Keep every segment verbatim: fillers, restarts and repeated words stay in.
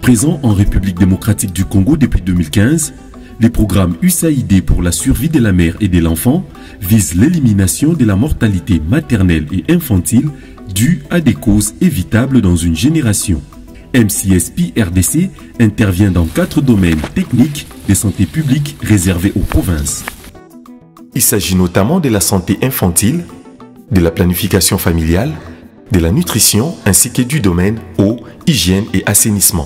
Présent en République démocratique du Congo depuis deux mille quinze, les programmes U S A I D pour la survie de la mère et de l'enfant visent l'élimination de la mortalité maternelle et infantile due à des causes évitables dans une génération. M C S P R D C intervient dans quatre domaines techniques de santé publique réservés aux provinces. Il s'agit notamment de la santé infantile, de la planification familiale, de la nutrition ainsi que du domaine eau, hygiène et assainissement.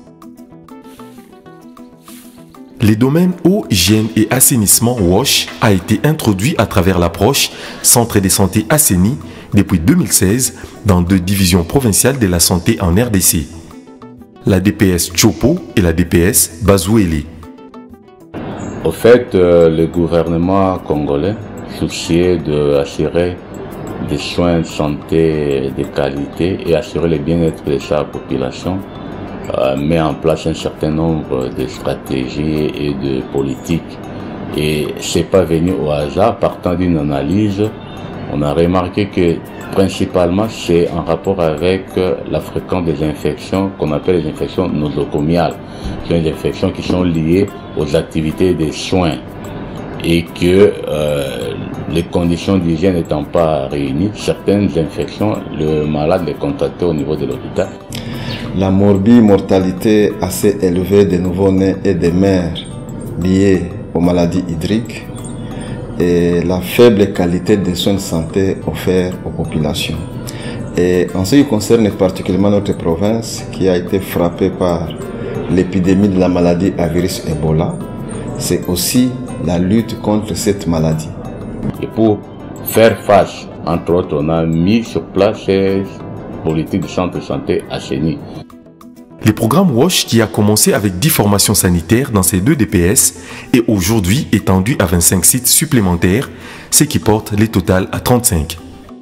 Les domaines eau, hygiène et assainissement WASH a été introduit à travers l'approche Centre de santé assaini depuis deux mille seize dans deux divisions provinciales de la santé en R D C, la D P S Chopo et la D P S Bazouélé. Au fait, euh, le gouvernement congolais, soucieux d'assurer des soins de santé de qualité et assurer le bien-être de sa population, euh, met en place un certain nombre de stratégies et de politiques. Et ce n'est pas venu au hasard. Partant d'une analyse, on a remarqué que principalement c'est en rapport avec la fréquence des infections qu'on appelle les infections nosocomiales. Ce sont des infections qui sont liées aux activités des soins et que euh, les conditions d'hygiène n'étant pas réunies, certaines infections, le malade les contractait au niveau de l'hôpital. La morbimortalité assez élevée des nouveau-nés et des mères liées aux maladies hydriques et la faible qualité des soins de santé offerts aux populations. Et en ce qui concerne particulièrement notre province qui a été frappée par l'épidémie de la maladie à virus Ebola, c'est aussi la lutte contre cette maladie. Et pour faire face, entre autres, on a mis sur place ces politiques de centre de santé assainis. Le programme WASH, qui a commencé avec dix formations sanitaires dans ces deux D P S, est aujourd'hui étendu à vingt-cinq sites supplémentaires, ce qui porte le total à trente-cinq.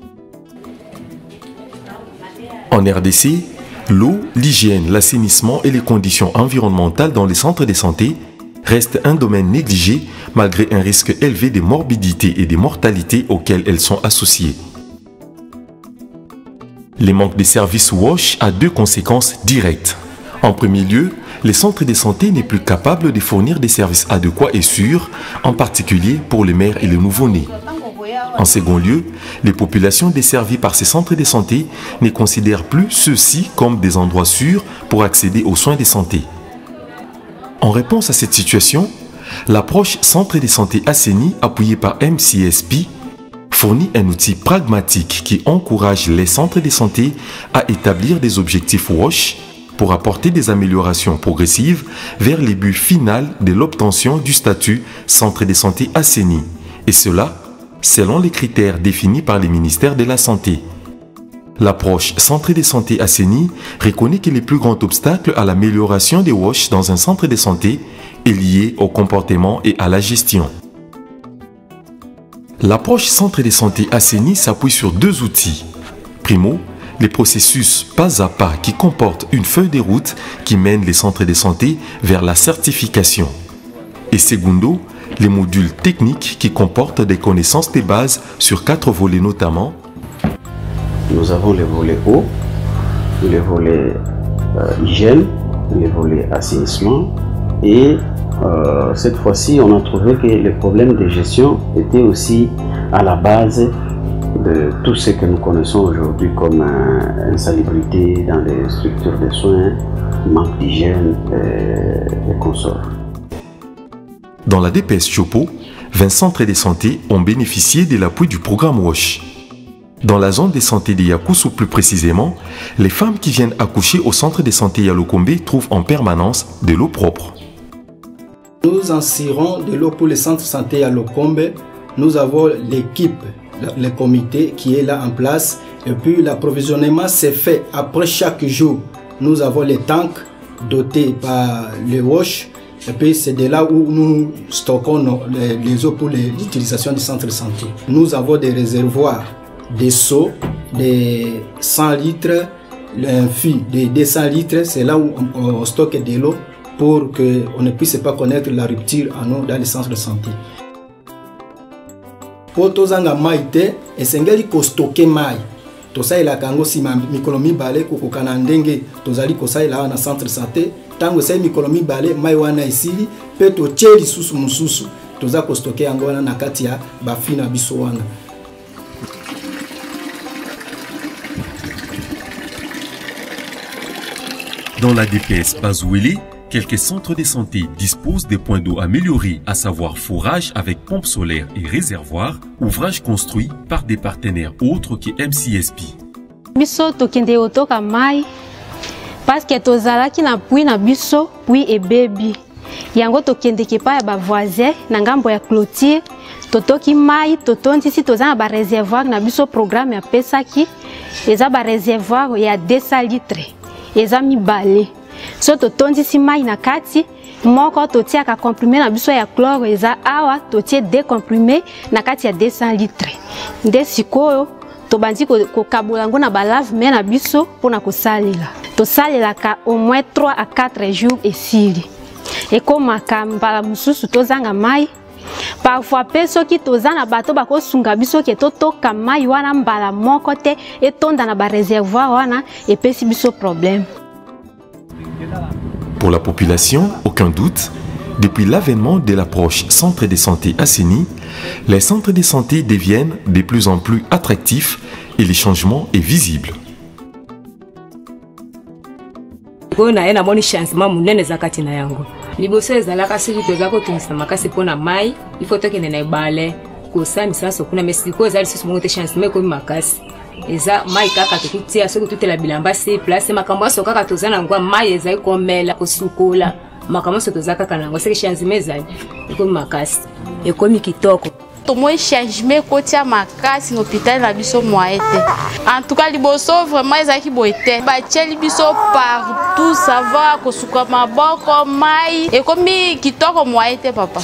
En R D C, l'eau, l'hygiène, l'assainissement et les conditions environnementales dans les centres de santé restent un domaine négligé malgré un risque élevé de morbidité et de mortalité auxquels elles sont associées. Le manque de services WASH a deux conséquences directes. En premier lieu, les centres de santé n'est plus capable de fournir des services adéquats et sûrs, en particulier pour les mères et les nouveau-nés. En second lieu, les populations desservies par ces centres de santé ne considèrent plus ceux-ci comme des endroits sûrs pour accéder aux soins de santé. En réponse à cette situation, l'approche Centre de santé assaini appuyée par M C S P fournit un outil pragmatique qui encourage les centres de santé à établir des objectifs WASH pour apporter des améliorations progressives vers le but final de l'obtention du statut Centre de santé assaini, et cela selon les critères définis par les ministères de la Santé. L'approche Centre de santé assaini reconnaît que le plus grand obstacle à l'amélioration des WASH dans un centre de santé est lié au comportement et à la gestion. L'approche Centre de santé assaini s'appuie sur deux outils. Primo, les processus pas à pas qui comportent une feuille de route qui mène les centres de santé vers la certification. Et secondo, les modules techniques qui comportent des connaissances de base sur quatre volets notamment. Nous avons les volets eau, les volets euh, hygiène, les volets assainissement et euh, cette fois-ci on a trouvé que les problèmes de gestion étaient aussi à la base de tout ce que nous connaissons aujourd'hui comme euh, insalubrité dans les structures de soins, manque d'hygiène et, et consorts. Dans la D P S Chopo, vingt centres de santé ont bénéficié de l'appui du programme WASH. Dans la zone de santé de Yakusu plus précisément, les femmes qui viennent accoucher au centre de santé Yalokombe trouvent en permanence de l'eau propre. Nous assurons de l'eau pour le centre de santé Yalokombe. Nous avons l'équipe, le comité qui est là en place. Et puis l'approvisionnement s'est fait après chaque jour. Nous avons les tanks dotés par le WASH. Et puis c'est de là où nous stockons nos, les, les eaux pour l'utilisation du centre de santé. Nous avons des réservoirs, des seaux, des cent litres, un fût de deux cents litres. C'est là où on, on stocke de l'eau pour qu'on ne puisse pas connaître la rupture en eau dans les centres de santé. Pour tozanga maite, esengeli ko stocker mai. Tosaila kango sima mikolo mibale ko kokana ndenge tozali kosaila na centre de santé tango sai mikolo mibale mai wana isili pe to tcheli susu mususu toza ko stocker yango wana na kati ya ba fina biso wana. Dans la D P S Bazoueli, quelques centres de santé disposent des points d'eau améliorés, à savoir forage avec pompe solaire et réservoir, ouvrage construit par des partenaires autres que M C S P. Biso tokende otoka mai parce que tozalaki na pui na biso pui e baby. Yango tokende kepa ya ba voisin na ngambo ya clôture totoki mai totondi si tozana ba réservoir na biso programme ya pesaki eza ba réservoir ya deux cents litres. Eza mibale. So totondi si mai na kati moko totia ka comprimé na biso ya chlore eza awa totie décomprimé na kati ya deux cents litres. Nde sikoyo tobandi ko kabolango na balave me na biso pona ko salela. To salela ka au moins trois à quatre jours esili. Et comme akamba mususu tozanga mai parfois peso ki tozana bato bako sunga biso ke totoka mai wana mbala moko te etonda na ba réservoir wana et pesi biso problème. Pour la population, aucun doute, depuis l'avènement de l'approche centre de santé assaini, les centres de santé deviennent de plus en plus attractifs et le changement est visible. Kona ena moni changement munene zakati na yango. Liboso ezalaka siki tozako tunisa makasi pona mai, ifo tokende na ibale, kosa misanso kuna mesiko ezali sisi mongote changement ko makasi. Eza mai kaka tokutia soko tutela bilamba se place makambo so kaka tozana ngwa mai ezali komela kosukola. Makambo so tozaka kana ngo seki changement ezali ko makasi. Ekomi kitoko. Tomo changement kotia makasi no hôpital na biso moite. En tout cas liboso vraiment ezaki boite. Ba tcheli biso partout ça va kosuka maboko mai ekomi kitoko moite papa.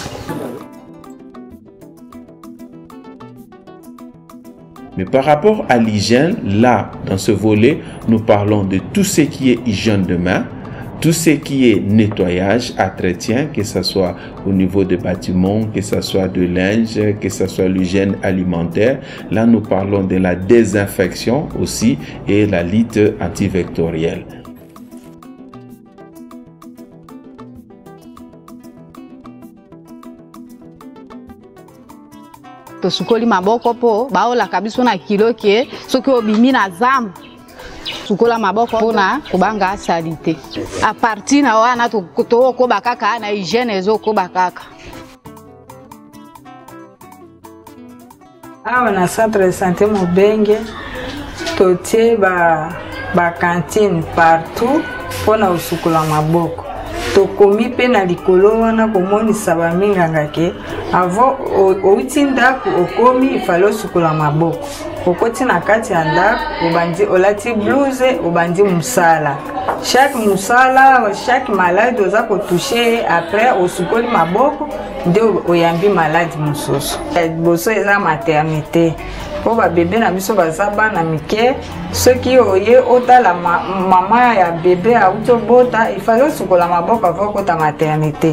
Mais par rapport à l'hygiène, là, dans ce volet, nous parlons de tout ce qui est hygiène de main, tout ce qui est nettoyage, entretien, que ce soit au niveau des bâtiments, que ce soit de linge, que ce soit l'hygiène alimentaire. Là, nous parlons de la désinfection aussi et la lutte antivectorielle. Tosukoli maboko po baola kabiso na kilo ke soki obimi na zamu sukola maboko pona kubanga salite a partir na wana to ko bakaka na hygiène ezo ko bakaka. Awa na centre de santé Mubenge totie ba ba cantine partout pona usukola maboko. Tokomi pe na likolo wana komonisa baminganga ke avant outi ndako okomi ifalo sukola maboko okoti na kati ya ndako obandi olati blouse obandi musala chaque musala chaque malade oza ko toucher après osukoli maboko nde oyambi malade mususu boso eza maternité po ba bébé na biso baza bana mike soki oye otala mama ya bébé auto bota ifalo sukola maboko avant kota maternité.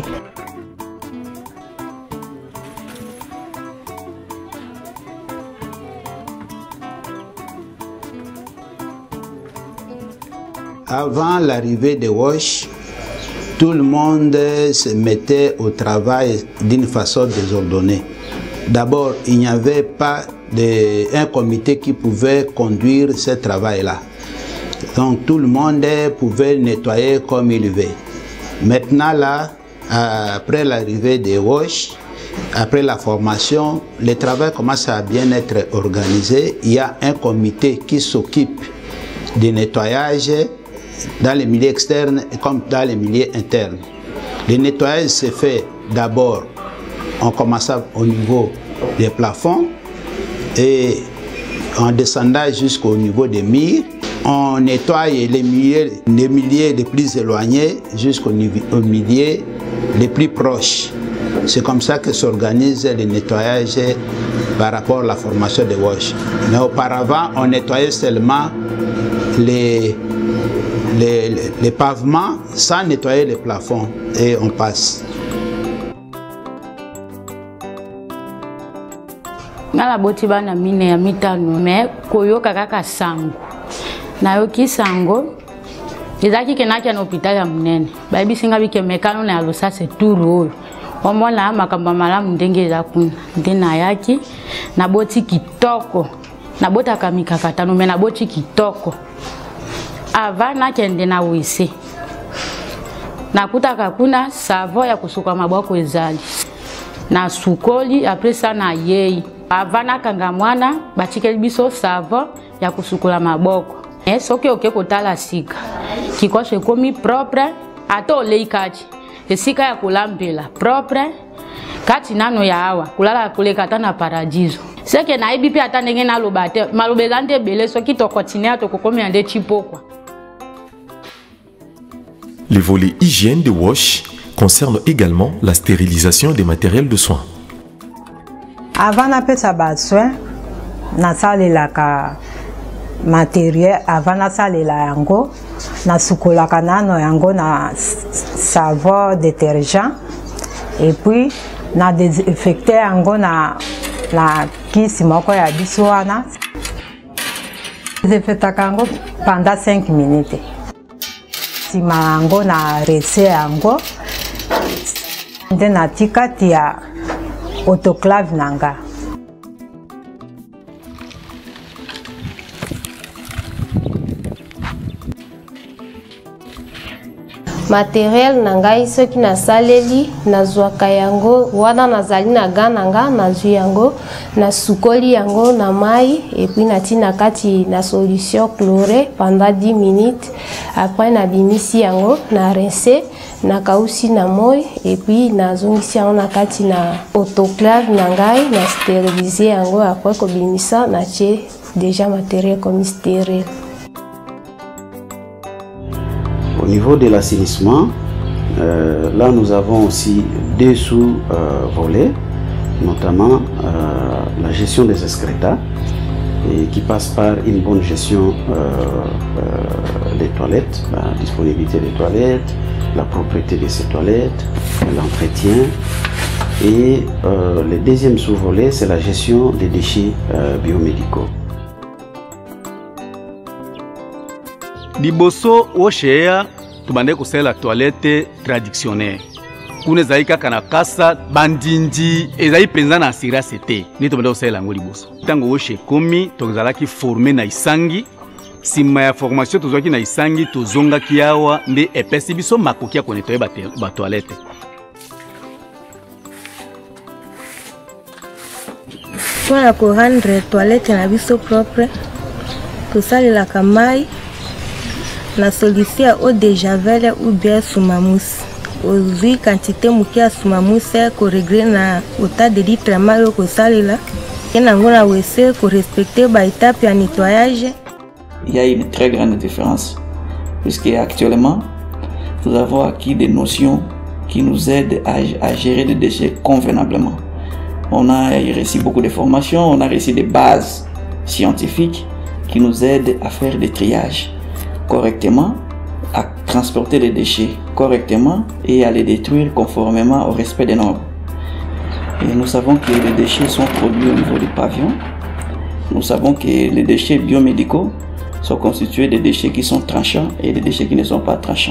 Avant l'arrivée de WASH, tout le monde se mettait au travail d'une façon désordonnée. D'abord, il n'y avait pas de, un comité qui pouvait conduire ce travail-là. Donc tout le monde pouvait nettoyer comme il veut. Maintenant, là, après l'arrivée de WASH, après la formation, le travail commence à bien être organisé. Il y a un comité qui s'occupe du nettoyage dans les milieux externes et comme dans les milieux internes. Le nettoyage se fait d'abord, on commence au niveau des plafonds et en descendant jusqu'au niveau des murs, on nettoie les milieux, les milieux les plus éloignés jusqu'au milieu les plus proches. C'est comme ça que s'organise le nettoyage par rapport à la formation de WASH. Mais auparavant, on nettoyait seulement les Les, les, les pavements sans nettoyer les plafonds et on passe. Ngala boti bana mine ya mitano me koyoka kaka sango. Na yoki sango ezaki kenaki na hôpital ya munene bayibisinga bike mekano na alosa se turu oyo omona makambo malamu ndenge eza kuna nde nayaki naboti kitoko nabotaka mikakatano me naboti kitoko ava nakende na wese nakutaka kuna savo ya kusuka maboko ezali na sukoli apres ça na yei ava nakanga mwana batikeli biso savo ya kusukula maboko eh, soki oke kotala sika kikoso ekomi propre ata olei kati esika ya kulambela propre kati nano ya awa kulala kuleka ata na paradiso seke nayebi mpe ata ndenge naloba te maloba eza nde ebele soki tokontinue tokokomela nde chipokwa. Les volets hygiène de WASH concernent également la stérilisation des matériels de soins. Avant napesa baswe nasalelaka matériel avant nasalela yango nasukolaka nano yango na savon détergent et puis na désinfecté yango na na kisi moko ya biso wana désinfectaka yango pendant cinq minutes sima yango na rese yango nde natika tia autoclave nanga. Matériel nangai soki na saleli nazwaka yango wana nazali na ga nanga nazwi yango na sukoli yango na mai et puis natina kati na solution chlorée pendant dix minutes après na bimisi yango na rincer na kausi na moi et puis nazongisi yango na kati na autoclave nangai na stériliser yango après ko bimisa na tie déjà matériel comme stérile. Au niveau de l'assainissement, euh, là nous avons aussi deux sous-volets, euh, notamment euh, la gestion des excrétas, et qui passe par une bonne gestion euh, euh, des toilettes, la disponibilité des toilettes, la propriété de ces toilettes, l'entretien. Et euh, le deuxième sous-volet, c'est la gestion des déchets euh, biomédicaux. Liboso osheya tubande kusela toilette traditionnelle kuna ezali kaka na kasa bandindi ezali penza na asira sete ni tubande kusela ngo liboso tango oshe komi tozalaki formé na isangi sima ya formation tozwaki na isangi tozongaki awa nde epesi biso makoki ya konetoye ba toilette. Pour ko rendre toilette na biso propre tosalelaka mai la solution eau de javel ou bien soumamousse. Aujourd'hui, quantité mouki à soumamousse ko régler na autant de litres mayo ko salela. Et nangona wese ko respecter ba étape ya nettoyage. Il y a une très grande différence puisque actuellement nous avons acquis des notions qui nous aident à, à gérer les déchets convenablement. On a reçu beaucoup de formations, on a reçu des bases scientifiques qui nous aident à faire des triages correctement, à transporter les déchets correctement et à les détruire conformément au respect des normes. Et nous savons que les déchets sont produits au niveau du pavillon. Nous savons que les déchets biomédicaux sont constitués de déchets qui sont tranchants et des déchets qui ne sont pas tranchants.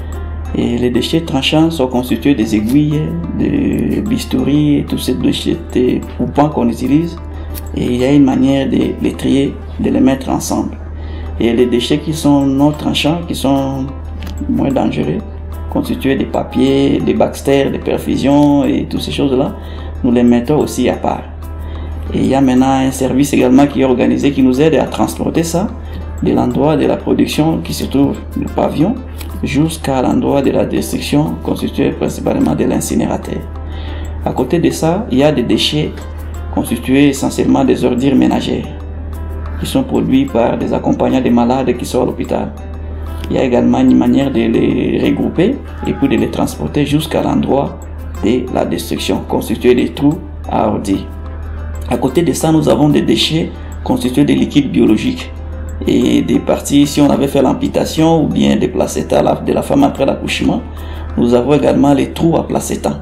Et les déchets tranchants sont constitués des aiguilles, des bistouris et tous ces déchets coupants qu'on utilise. Et il y a une manière de les trier, de les mettre ensemble. Et les déchets qui sont non tranchants, qui sont moins dangereux, constitués des papiers, des baxters, des perfusions et toutes ces choses-là, nous les mettons aussi à part. Et il y a maintenant un service également qui est organisé, qui nous aide à transporter ça de l'endroit de la production qui se trouve le pavillon jusqu'à l'endroit de la destruction constituée principalement de l'incinérateur. À côté de ça, il y a des déchets constitués essentiellement des ordures ménagères qui sont produits par des accompagnants des malades qui sont à l'hôpital. Il y a également une manière de les regrouper et puis de les transporter jusqu'à l'endroit de la destruction, constitué des trous à ordures. À côté de ça, nous avons des déchets constitués de liquides biologiques et des parties, si on avait fait l'amputation ou bien des placenta de la femme après l'accouchement, nous avons également les trous à placenta.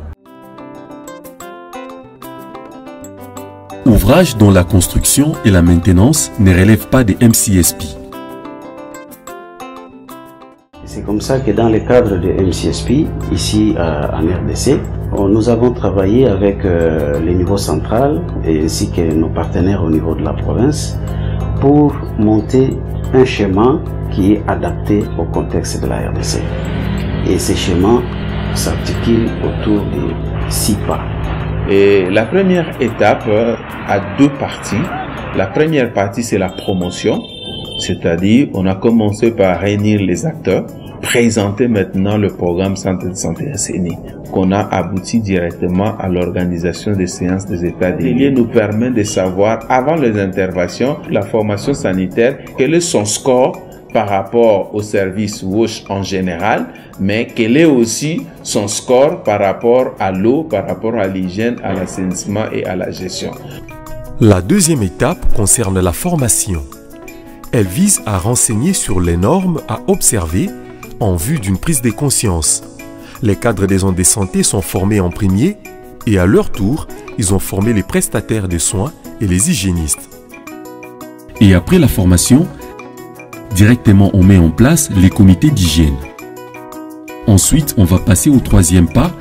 Ouvrages dont la construction et la maintenance ne relèvent pas des M C S P. C'est comme ça que dans le cadre de M C S P, ici euh, en R D C, on, nous avons travaillé avec euh, le niveau central et ainsi que nos partenaires au niveau de la province pour monter un schéma qui est adapté au contexte de la R D C. Et ce schéma s'articule autour de six pas. Et la première étape euh, a deux parties. La première partie, c'est la promotion, c'est-à-dire on a commencé par réunir les acteurs, présenter maintenant le programme Centre de santé A S N I, qu'on a abouti directement à l'organisation des séances des états des lieux. Nous permet de savoir, avant les interventions, la formation sanitaire, quel est son score par rapport au service WASH en général, mais quel est aussi son score par rapport à l'eau, par rapport à l'hygiène, à l'assainissement et à la gestion. La deuxième étape concerne la formation. Elle vise à renseigner sur les normes à observer en vue d'une prise de conscience. Les cadres des zones de santé sont formés en premier et à leur tour, ils ont formé les prestataires de soins et les hygiénistes. Et après la formation, directement on met en place les comités d'hygiène. Ensuite, on va passer au troisième pas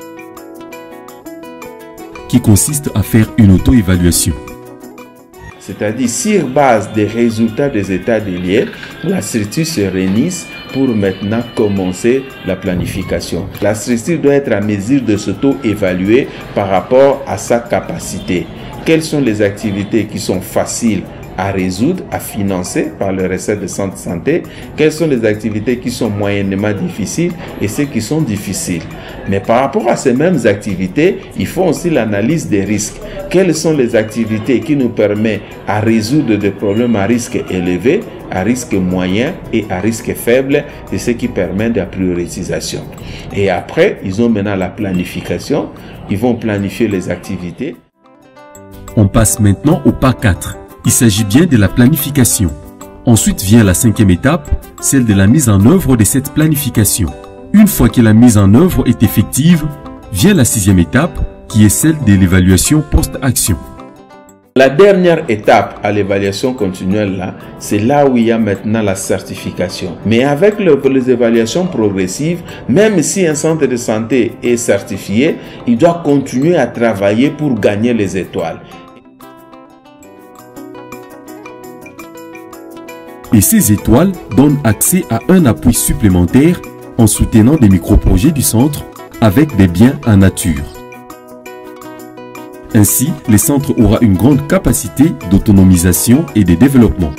qui consiste à faire une auto-évaluation. C'est-à-dire, sur base des résultats des états des lieux, la structure se réunit pour maintenant commencer la planification. La structure doit être à mesure de s'auto-évaluer par rapport à sa capacité. Quelles sont les activités qui sont faciles à résoudre, à financer par le recette de centre de santé, quelles sont les activités qui sont moyennement difficiles et celles qui sont difficiles. Mais par rapport à ces mêmes activités, il faut aussi l'analyse des risques. Quelles sont les activités qui nous permettent à résoudre des problèmes à risque élevé, à risque moyen et à risque faible, c'est ce qui permet de la priorisation. Et après, ils ont maintenant la planification, ils vont planifier les activités. On passe maintenant au pas quatre. Il s'agit bien de la planification. Ensuite vient la cinquième étape, celle de la mise en œuvre de cette planification. Une fois que la mise en œuvre est effective, vient la sixième étape, qui est celle de l'évaluation post-action. La dernière étape à l'évaluation continuelle, là, c'est là où il y a maintenant la certification. Mais avec le, les évaluations progressives, même si un centre de santé est certifié, il doit continuer à travailler pour gagner les étoiles. Et ces étoiles donnent accès à un appui supplémentaire en soutenant des micro-projets du centre avec des biens en nature. Ainsi, le centre aura une grande capacité d'autonomisation et de développement.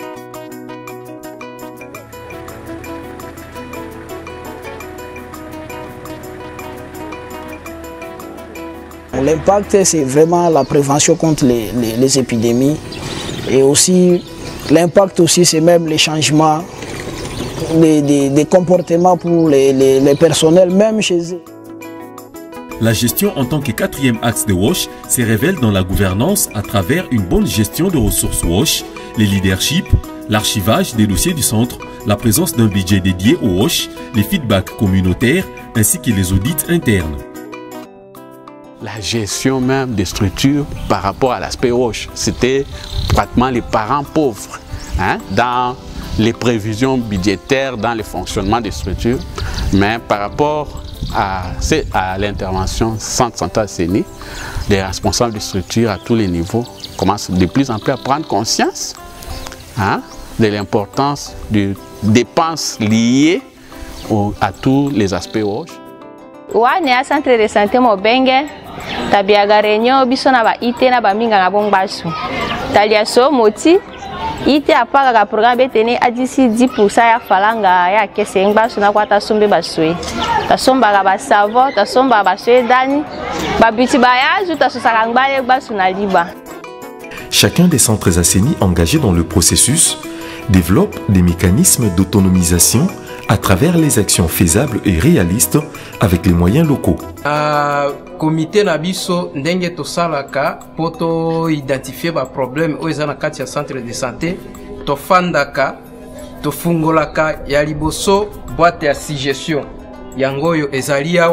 L'impact, c'est vraiment la prévention contre les, les, les épidémies et aussi l'impact aussi, c'est même les changements des, des, des comportements pour les, les, les personnels, même chez eux. La gestion en tant que quatrième axe de WASH se révèle dans la gouvernance à travers une bonne gestion de ressources WASH, les leaderships, l'archivage des dossiers du centre, la présence d'un budget dédié au WASH, les feedbacks communautaires ainsi que les audits internes. La gestion même des structures par rapport à l'aspect WASH, c'était pratiquement les parents pauvres hein, dans les prévisions budgétaires, dans le fonctionnement des structures, mais par rapport à, à l'intervention Centre de santé A S N I, les responsables de structures à tous les niveaux commencent de plus en plus à prendre conscience hein, de l'importance des dépenses liées au, à tous les aspects WASH. Wane ya centre de santé Mobenge tabiaga réunion biso na ba ité na ba minga ngabong basu talia so moti ité apaka ka programme betene adisi dix pour cent ya falanga ya kese ngbasu na kwata sombe baswe ta somba ka ba savon ta somba ba swe dani ba biti ba ya juta so saka ngbaye ngbasu na liba. Chacun des centres A S N I engagés dans le processus développe des mécanismes d'autonomisation à travers les actions faisables et réalistes avec les moyens locaux. Uh, comité nabiso ndenge to salaka poto identifier ba problème oyo na kati ya centre de santé to fandaka to fungolaka ya liboso boîte ya suggestion yango yo ezali awa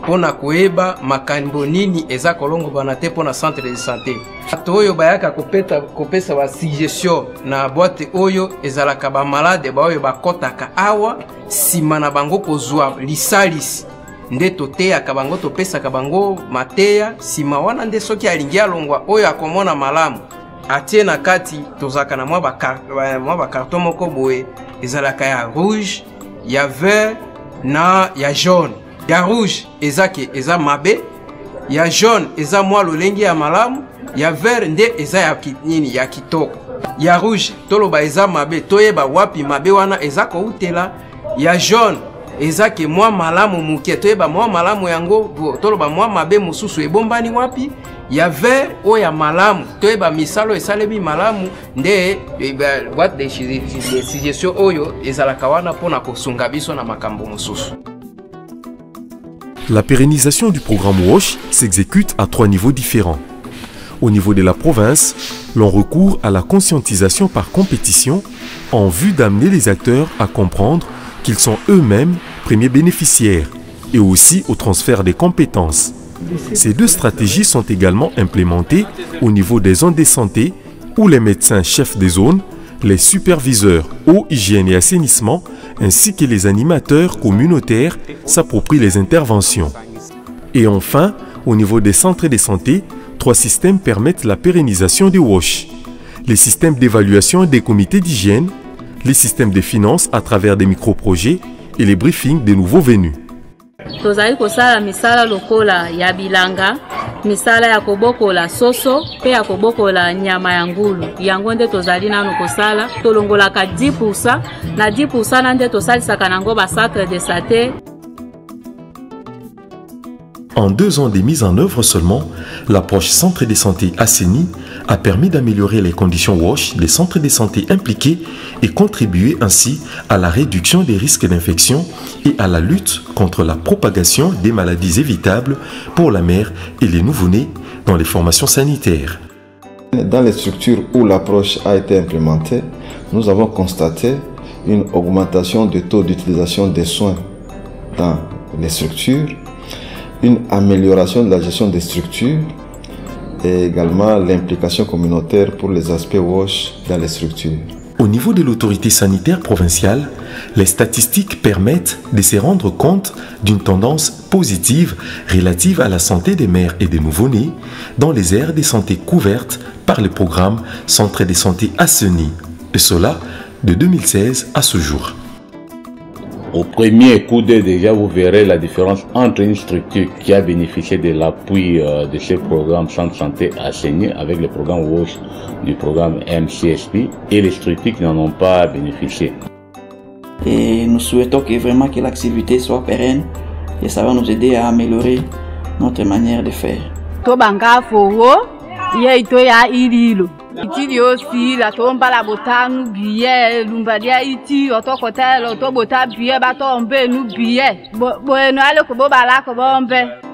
pona koyeba makambo nini eza kolongobana te pona centre de santé. Bato oyo bayaka kopeta kopesa ba suggestion na boîte oyo ezalaka ba malade ba oyo bakotaka awa sima na bango kozwa lisalisi nde toteyaka bango topesaka bango mateya sima wana nde soki alingi alongwa oyo akomona malamu atie na kati tozaka na mwa ba carton moko boye ezalaka ya rouge ya vert na ya jaune. Ya rouge ezake eza mabe, ya jaune eza mwa lolenge ya malamu, ya vert nde eza ya nini ya kitoko. Ya rouge toloba eza mabe toyeba wapi mabe wana eza koutela, ya jaune ezake mwa malamu muke toyeba mwa malamu yango toloba mwa mabe mususu ebombani wapi, ya vert o ya malamu toyeba misalo esalemi malamu nde boîte de suggestion oyo ezalaka wana pona kosunga biso na makambo mususu. La pérennisation du programme WASH s'exécute à trois niveaux différents. Au niveau de la province, l'on recourt à la conscientisation par compétition en vue d'amener les acteurs à comprendre qu'ils sont eux-mêmes premiers bénéficiaires et aussi au transfert des compétences. Ces deux stratégies sont également implémentées au niveau des zones de santé où les médecins chefs des zones, les superviseurs eau, hygiène et assainissement ainsi que les animateurs communautaires s'approprient les interventions. Et enfin, au niveau des centres de santé, trois systèmes permettent la pérennisation des WASH. Les systèmes d'évaluation des comités d'hygiène, les systèmes de finances à travers des micro-projets et les briefings des nouveaux venus. Tozali kosala misala lokola ya bilanga, misala ya kobokola soso, pe ya kobokola nyama ya ngulu. Yango nde tozali nanu kosala, tolongolaka dix pour cent, na dix pour cent nande tosalisaka nango ba centre de santé. En deux ans de mise en œuvre seulement, l'approche centre de santé assaini a permis d'améliorer les conditions WASH des centres de santé impliqués et contribuer ainsi à la réduction des risques d'infection et à la lutte contre la propagation des maladies évitables pour la mère et les nouveau-nés dans les formations sanitaires. Dans les structures où l'approche a été implémentée, nous avons constaté une augmentation du taux d'utilisation des soins dans les structures, une amélioration de la gestion des structures et également l'implication communautaire pour les aspects WASH dans les structures. Au niveau de l'autorité sanitaire provinciale, les statistiques permettent de se rendre compte d'une tendance positive relative à la santé des mères et des nouveau-nés dans les aires de santé couvertes par le programme Centre de santé assaini, et cela de deux mille seize à ce jour. Au premier coup d'œil, déjà, vous verrez la différence entre une structure qui a bénéficié de l'appui euh, de ce programme Centre Santé assaini avec le programme WASH du programme M C S P et les structures qui n'en ont pas bénéficié. Et nous souhaitons que vraiment que l'activité soit pérenne et ça va nous aider à améliorer notre manière de faire. Iti yosi la tomba la botanu biye lumbadia iti otokota la otobota biye bato ombe nu biye bo no ale ko bo bala ko bombe.